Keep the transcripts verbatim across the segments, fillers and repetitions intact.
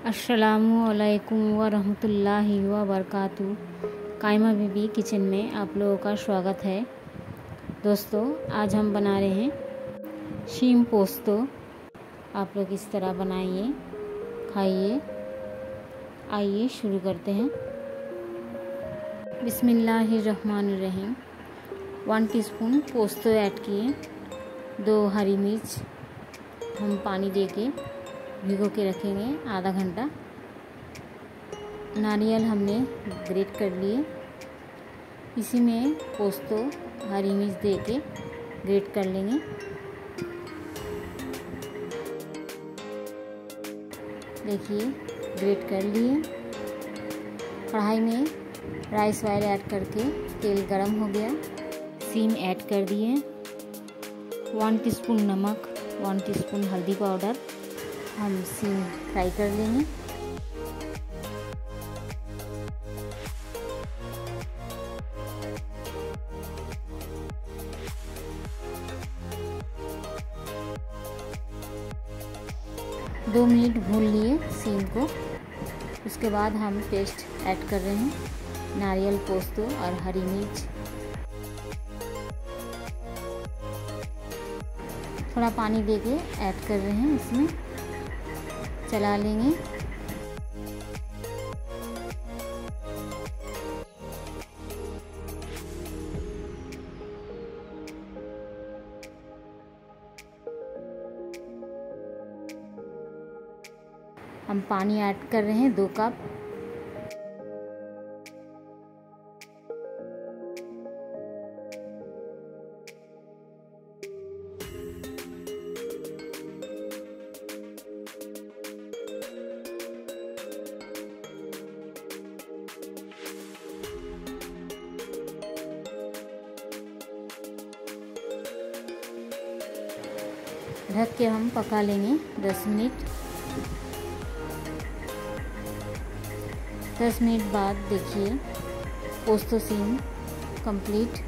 अस्सलामुअलैकुम वरहमतुल्लाहि वबरकातुहू। कायमा बीबी किचन में आप लोगों का स्वागत है। दोस्तों, आज हम बना रहे हैं शीम पोस्तो। आप लोग इस तरह बनाइए, खाइए। आइए शुरू करते हैं। बिस्मिल्लाहिर्रहमानिर्रहीम। वन टीस्पून पोस्तो ऐड किए, दो हरी मिर्च हम पानी देके भिगो के रखेंगे आधा घंटा। नारियल हमने ग्रेट कर लिए, इसी में पोस्तो हरी मिर्च दे के ग्रेट कर लेंगे। देखिए ग्रेट कर लिए। कढ़ाई में राइस ऑयल ऐड करके तेल गरम हो गया, सीम ऐड कर दिए, वन टीस्पून नमक, वन टीस्पून हल्दी पाउडर। हम सीम फ्राई कर लेंगे। दो मिनट भून लिए सीम को। उसके बाद हम पेस्ट ऐड कर रहे हैं, नारियल, पोस्तो और हरी मिर्च। थोड़ा पानी देके ऐड कर रहे हैं, इसमें चला लेंगे। हम पानी ऐड कर रहे हैं दो कप। ढक के हम पका लेंगे दस मिनट। दस मिनट बाद देखिए पोस्तो सीम कंप्लीट,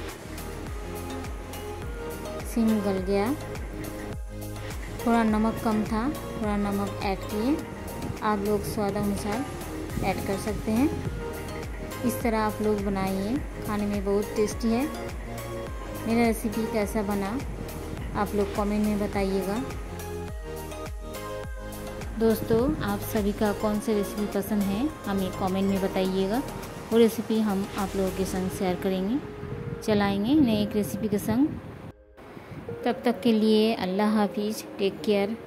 सीम गल गया। थोड़ा नमक कम था, थोड़ा नमक ऐड किए। आप लोग स्वाद अनुसार ऐड कर सकते हैं। इस तरह आप लोग बनाइए, खाने में बहुत टेस्टी है। मेरा रेसिपी कैसा बना आप लोग कमेंट में बताइएगा। दोस्तों, आप सभी का कौन सी रेसिपी पसंद है हमें कमेंट में बताइएगा। वो रेसिपी हम आप लोगों के संग शेयर करेंगे, चलाएंगे नई एक रेसिपी के संग। तब तक के लिए अल्लाह हाफिज़, टेक केयर।